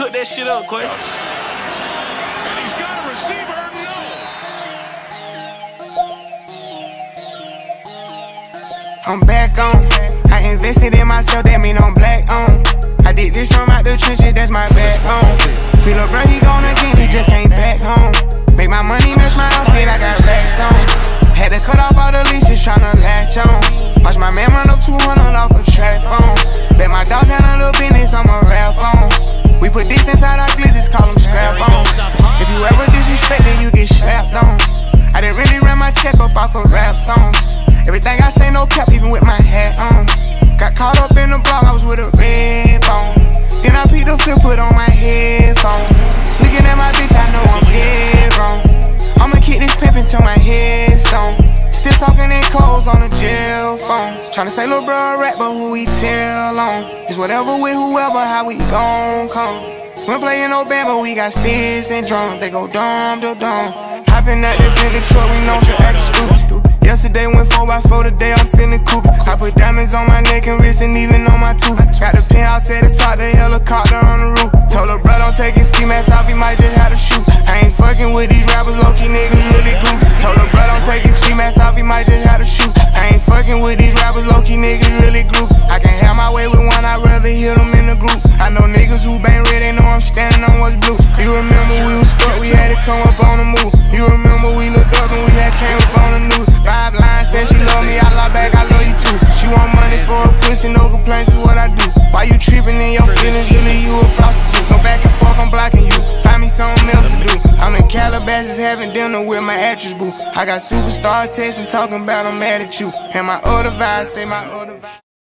Cook that shit up, Quay. And he's got a receiver, no. I'm back on. I invested in myself, that mean I'm black on. I did this from out the trenches, that's my backbone. Feel a bro, he gone again, he just came back home. Make my money match my outfit, I got racks on. Had to cut off all the leashes, tryna latch on. Watch my man run up 200 off a track phone. Let my dogs handle the business, I'ma rap on. We put this inside our glizzes, call them scrap on. If you ever disrespect it, you get slapped on. I didn't really run my check up off of rap songs. Everything I say no cap, even with my hat on. Got caught up in the block, I was with a red bone. Then I peeked the flip, put on my headphones. Looking at my bitch, I know I'm dead wrong. I'ma kick this pimp until my head's stone. Still talking in codes on the jail phone. Tryna say lil' bro a rap, but who we tell on? It's whatever with whoever, how we gon' come. We ain't playing no band, but we got sticks and drums. They go dumb to dumb. Hopping out the Bentley truck, we know to act stupid. Yesterday went 4x4, today I'm feeling cool. I put diamonds on my neck and wrist and even on my tooth. Got the penthouse at the top, the helicopter on the roof. Told her bro don't take his ski mask off, he might just have to shoot. I ain't fucking with these rappers, low-key niggas really glue. Told her bro don't take his ski mask off, he might just have to shoot. I ain't fucking with these rappers, low-key niggas really glue. I can have my way with one, I'd rather hit them in the group. I know niggas who bang red, they know I'm standing on what's blue. You remember we was stuck, we had to come up on the move. You remember we looked up and we had came up on the news. 5 lines said she love me, I lie back, I love you too. She want money for a pussy, no complaints is what I do. Why you tripping in your feelings, really you a prostitute? No back and forth, I'm blocking you, find me something else to do. I'm in Calabasas having dinner with my actress boo. I got superstars texting talking about I'm mad at you. And my other vibes say my other vibes.